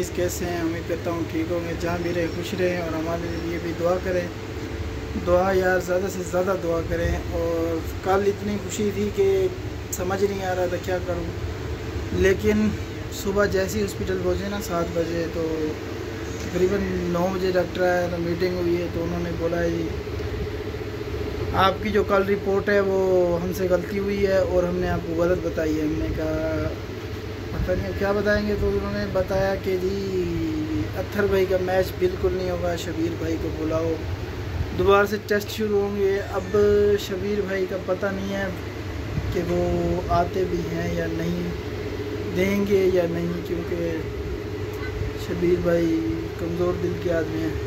Guys, कैसे हैं? उम्मीद करता हूँ ठीक होंगे। जहाँ भी रहे खुश रहें और हमारे लिए भी दुआ करें। दुआ यार ज़्यादा से ज़्यादा दुआ करें। और कल इतनी खुशी थी कि समझ नहीं आ रहा था क्या करूँ, लेकिन सुबह जैसे ही हॉस्पिटल पहुँचे ना 7 बजे, तो तकरीबन 9 बजे डॉक्टर आया तो मीटिंग हुई है। तो उन्होंने बोला जी आपकी जो कल रिपोर्ट है वो हमसे गलती हुई है और हमने आपको गलत बताई है। हमने कहा पता नहीं क्या बताएंगे। तो उन्होंने बताया कि जी अत्थर भाई का मैच बिल्कुल नहीं होगा, शबीर भाई को बुलाओ, दोबारा से टेस्ट शुरू होंगे। अब शबीर भाई का पता नहीं है कि वो आते भी हैं या नहीं, देंगे या नहीं, क्योंकि शबीर भाई कमज़ोर दिल के आदमी हैं।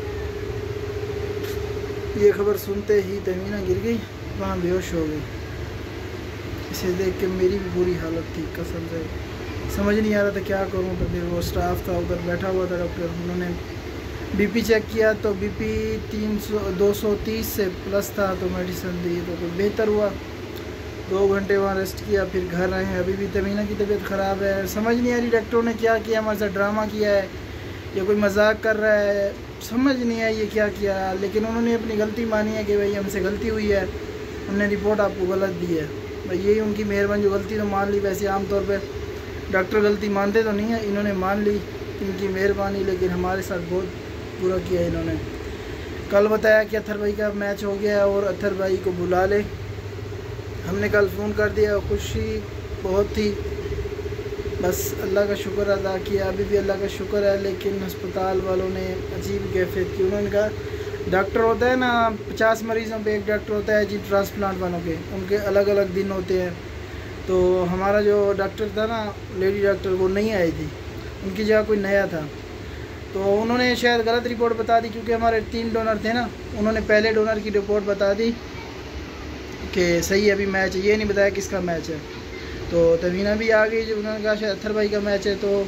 ये खबर सुनते ही तमीना गिर गई, वहाँ बेहोश हो गई। इसे देख के मेरी भी बुरी हालत थी, कसम से समझ नहीं आ रहा था क्या करूं। तो फिर वो स्टाफ था उधर बैठा हुआ था डॉक्टर, उन्होंने बीपी चेक किया तो बीपी 230 से प्लस था, तो मेडिसिन दी तो कुछ बेहतर हुआ। 2 घंटे वहाँ रेस्ट किया, फिर घर आए हैं। अभी भी तमीना की तबीयत ख़राब है। समझ नहीं आ रही डॉक्टरों ने क्या किया, हमारे साथ ड्रामा किया है या कोई मजाक कर रहा है, समझ नहीं आई ये क्या किया। लेकिन उन्होंने अपनी गलती मानी है कि भाई हमसे गलती हुई है, हमने रिपोर्ट आपको गलत दी है। भाई यही उनकी मेहरबानी, जो गलती तो मान ली। वैसे आमतौर पर डॉक्टर गलती मानते तो नहीं है, इन्होंने मान ली, इनकी मेहरबानी। लेकिन हमारे साथ बहुत बुरा किया इन्होंने। कल बताया कि अत्थर भाई का मैच हो गया और अत्थर भाई को बुला ले। हमने कल फ़ोन कर दिया, खुशी बहुत थी। बस अल्लाह का शुक्र अदा किया, अभी भी अल्लाह का शुक्र है। लेकिन अस्पताल वालों ने अजीब कैफियत की। उन्होंने कहा डॉक्टर होता है ना, 50 मरीज़ों पे एक डॉक्टर होता है जी, ट्रांसप्लांट वालों के, उनके अलग अलग दिन होते हैं। तो हमारा जो डॉक्टर था ना, लेडी डॉक्टर, वो नहीं आई थी, उनकी जगह कोई नया था। तो उन्होंने शायद गलत रिपोर्ट बता दी, क्योंकि हमारे 3 डोनर थे ना, उन्होंने पहले डोनर की रिपोर्ट बता दी कि सही अभी मैच है, ये नहीं बताया किसका मैच है। तो तमीना भी आ गई, जब उन्होंने कहा शायद अत्थर भाई का मैच है, तो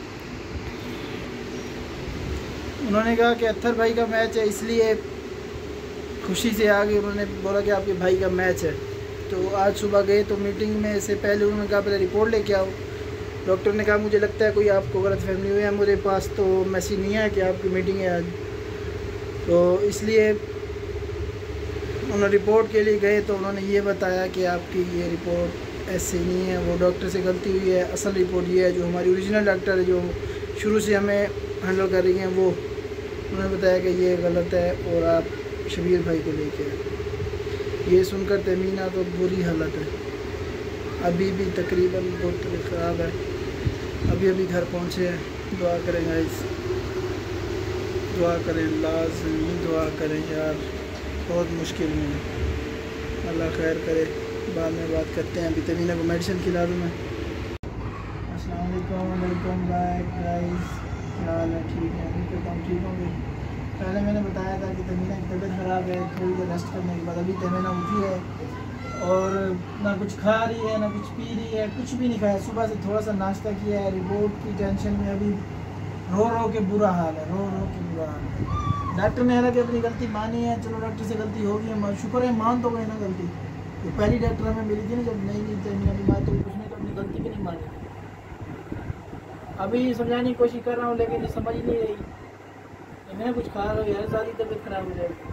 उन्होंने कहा कि अत्थर भाई का मैच है, इसलिए खुशी से आ गई। उन्होंने बोला कि आपके भाई का मैच है। तो आज सुबह गए तो मीटिंग में से पहले उन्होंने कहा पहले रिपोर्ट लेके आओ। डॉक्टर ने कहा मुझे लगता है कोई आपको गलत फहमी हुई है, मेरे पास तो मैसेज नहीं है कि आपकी मीटिंग है आज। तो इसलिए उन्होंने रिपोर्ट के लिए गए, तो उन्होंने ये बताया कि आपकी ये रिपोर्ट ऐसे नहीं है, वो डॉक्टर से गलती हुई है। असल रिपोर्ट ये है, जो हमारी ओरिजिनल डॉक्टर है, जो शुरू से हमें हैंडल कर रही हैं, वो उन्होंने बताया कि ये गलत है और आप शबीर भाई को लेके आए। ये सुनकर तमीना तो बुरी हालत है, अभी भी तकरीबन बहुत तबीयत ख़राब है। अभी घर पहुँचे हैं। दुआ करें गाइस, दुआ करें, लाज़मी दुआ करें यार, बहुत मुश्किल में है। अल्लाह खैर करे, बाद में बात करते हैं। अभी तमीना को मेडिसिन खिला दूँ मैं। अस्सलाम वालेकुम, वेलकम बैक गाइस। क्या हाल है? ठीक है? अभी तो हम ठीक होंगे। पहले मैंने बताया था कि तमीना की तबीयत ख़राब है, थोड़ी देर रेस्ट करने के बाद अभी तमीना उठी है और ना कुछ खा रही है ना कुछ पी रही है, कुछ भी नहीं खाया। सुबह से थोड़ा सा नाश्ता किया है। रिपोर्ट की टेंशन में अभी रो के बुरा हाल है, रो के बुरा हाल है। डॉक्टर ने हालांकि अपनी गलती मानी है, चलो डॉक्टर से गलती होगी, हम शुक्र है मान तो गए ना गलती। तो पहली डॉक्टर हमें मिली थी ना, जब नई तमीना बीमार थी, उसने तो अपनी गलती भी नहीं मानी। अभी समझाने की कोशिश कर रहा हूँ, लेकिन ये समझ ही नहीं रही। मैं कुछ खा रहा हूँ यार, सारी तबीयत खराब हो जाएगी।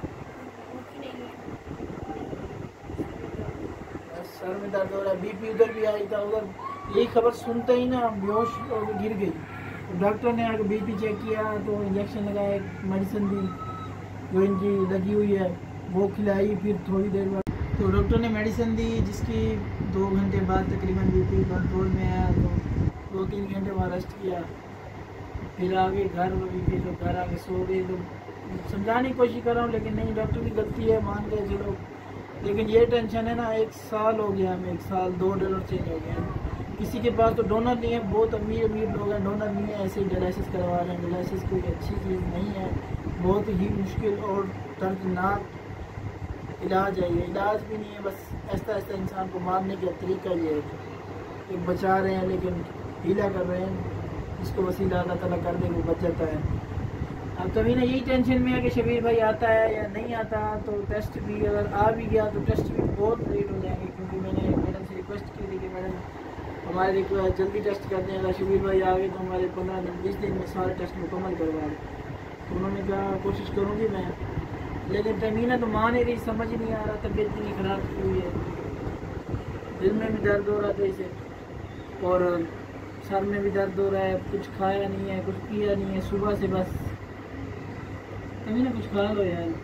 सर में दर्द हो रहा है, बीपी उधर भी आई था, उधर यही खबर सुनते ही ना बेहोश होकर गिर गई। तो डॉक्टर ने आकर बीपी चेक किया, तो इंजेक्शन लगाया, मेडिसिन दी जो इनकी लगी हुई है वो खिलाई। फिर थोड़ी देर बाद तो डॉक्टर ने मेडिसिन दी, जिसकी 2 घंटे बाद तकरीबन बीपी कंट्रोल में आया। तो 2-3 घंटे वहाँ रेस्ट किया, फिर आगे घर भी, तो घर आके सो गए। तो समझाने की कोशिश कर रहा हूँ, लेकिन नहीं, डॉक्टर की गलती है, मान गए चलो। लेकिन ये टेंशन है ना, 1 साल हो गया हमें, 1 साल 2 डोनर चेंज हो गए हैं। किसी के पास तो डोनर नहीं है, बहुत अमीर लोग हैं, डोनर नहीं है, ऐसे ही डायलिसिस करवा रहे हैं। डायलिसिस कोई अच्छी चीज़ नहीं है, बहुत ही मुश्किल और दर्दनाक इलाज है ये। इलाज भी नहीं है, बस ऐसा इंसान को मारने का तरीका ये है कि बचा रहे हैं, लेकिन हीला कर रहे हैं। जिसको वसीला अल्लाह ताला कर दे वो बच जाता है। अब तभी ना यही टेंशन में है कि शबीर भाई आता है या नहीं आता। तो टेस्ट भी अगर आ भी गया तो टेस्ट भी बहुत लेट हो जाएंगे, क्योंकि मैंने मैडम से रिक्वेस्ट की थी कि मैडम हमारे जल्दी टेस्ट करते हैं। अगर शबीर भाई आ गए तो हमारे 15-20 दिन में सारे टेस्ट मुकम्मल करवा दें। तो उन्होंने कहा कोशिश करूँगी मैं, लेकिन तमीना तो मान ही रही, समझ ही नहीं आ रहा, तबीयत इतनी ख़राब हुई है, दिल में भी दर्द हो रहा था इसे और सर में भी दर्द हो रहा है, कुछ खाया नहीं है, कुछ पिया नहीं है सुबह से बस। तमीना कुछ खा लो यार।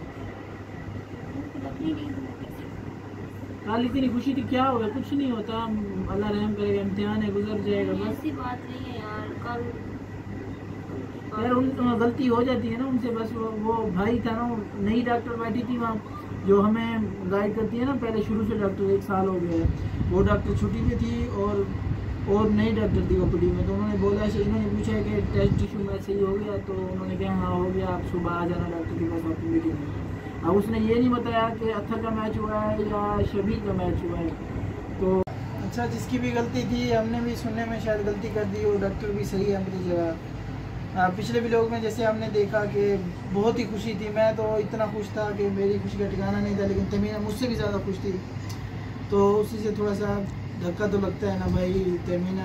कल इतनी खुशी थी, क्या होगा? कुछ नहीं होता, अल्लाह रहम करेगा, इम्तिहान है, गुजर जाएगा बस। ऐसी बात नहीं है यार, कल यार उन गलती हो जाती है ना उनसे बस। वो भाई था ना, नई डॉक्टर बैठी थी वहाँ जो हमें गाइड करती है ना, पहले शुरू से डॉक्टर 1 साल हो गया है, वो डॉक्टर छुट्टी पे थी और नई डॉक्टर थी ओपीडी में। तो उन्होंने बोला ऐसे, इन्होंने पूछा कि टेस्ट टिश्यू में सही हो गया, तो उन्होंने कहा हाँ हो गया, आप सुबह आ जाना डॉक्टर के पास आपकी मीटिंग में। अब उसने ये नहीं बताया कि अत्थर का मैच हुआ है या शबीर का मैच हुआ है। तो अच्छा, जिसकी भी गलती थी, हमने भी सुनने में शायद गलती कर दी, और डॉक्टर भी सही है अपनी जगह। पिछले व्लॉग में जैसे हमने देखा कि बहुत ही खुशी थी, मैं तो इतना खुश था कि मेरी खुशी का ठिकाना नहीं था, लेकिन तमीना मुझसे भी ज़्यादा खुश थी, तो उसी से थोड़ा सा धक्का तो लगता है ना भाई। तमीना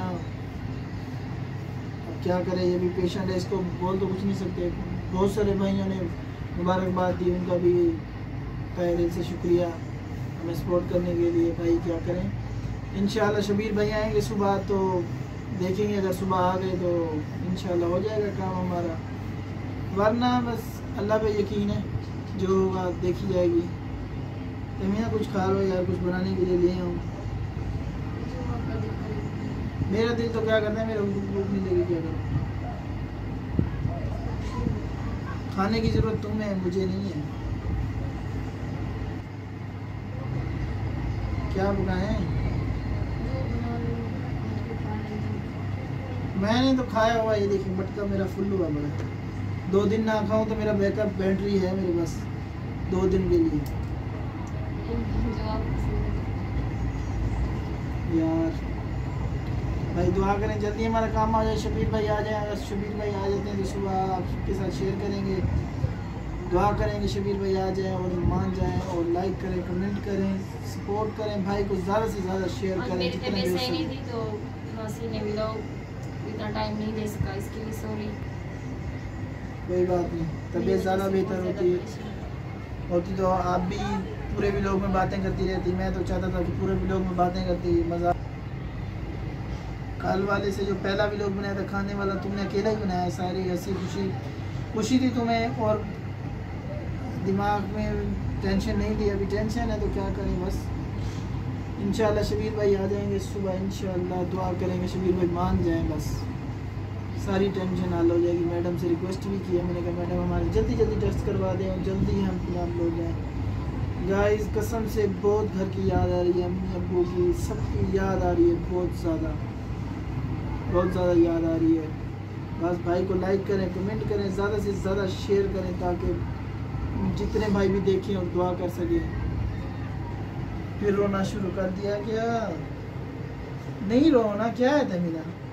क्या करे, ये भी पेशेंट है, इसको बोल तो कुछ नहीं सकते। बहुत सारे भाइयों ने मुबारकबाद दी, उनका भी तहे दिल से शुक्रिया हमें सपोर्ट करने के लिए। भाई क्या करें, इंशाल्लाह शबीर भाई आएंगे सुबह तो देखेंगे, अगर सुबह आ गए तो इंशाल्लाह हो जाएगा काम हमारा, वरना बस अल्लाह पे यकीन है, जो होगा देखी जाएगी। तमीना कुछ खा लो यार, कुछ बनाने के लिए लिए हूँ। मेरा दिल तो क्या करता है, मेरा भूख नहीं लगी, क्या करूँ? खाने की ज़रूरत तुम्हें है, मुझे नहीं है। क्या बनाएं? मैंने तो खाया हुआ, ये देखिए मटका मेरा फुल हुआ बड़ा। 2 दिन ना खाऊं तो मेरा बैकअप बैटरी है मेरे पास 2 दिन के लिए। यार भाई दुआ करें जल्दी हमारा काम आ जाए, शबीर भाई आ जाए। अगर शबीर भाई आ जाते हैं तो सुबह आपके साथ शेयर करेंगे, दुआ करेंगे शबीर भाई आ जाए और मान जाए, और लाइक करें, कमेंट करें, सपोर्ट करें, भाई को ज़्यादा से ज़्यादा शेयर करें जितना भी हो सके। तो नासी ने व्लॉग इतना टाइम नहीं दे सका, इसके लिए सॉरी। कोई बात नहीं, तबीयत ज़्यादा बेहतर होती तो आप भी पूरे व्लॉग में बातें करती रहती। मैं तो चाहता था कि पूरे व्लॉग में बातें करती, मज़ा। कल वाले से जो पहला व्लॉग बनाया था खाने वाला, तुमने अकेला ही बनाया, सारी हंसी खुशी थी तुम्हें, और दिमाग में टेंशन नहीं थी। अभी टेंशन है तो क्या करें, बस इंशाल्लाह शबीर भाई आ जाएंगे सुबह, इंशाल्लाह दुआ करेंगे शबीर भाई मान जाएं, बस सारी टेंशन हल हो जाएगी। मैडम से रिक्वेस्ट भी की है मैंने, कहा मैडम हमारे जल्दी टेस्ट करवा दें और जल्दी हम आप लोग जाएँ। गाइस कसम से बहुत घर की याद आ रही है, अम्मी अब्बू की, सबकी याद आ रही है, बहुत ज़्यादा याद आ रही है। बस भाई को लाइक करें, कमेंट करें, ज़्यादा से ज़्यादा शेयर करें, ताकि जितने भाई भी देखें और दुआ कर सकें। फिर रोना शुरू कर दिया क्या? नहीं रोना, क्या है तमीना?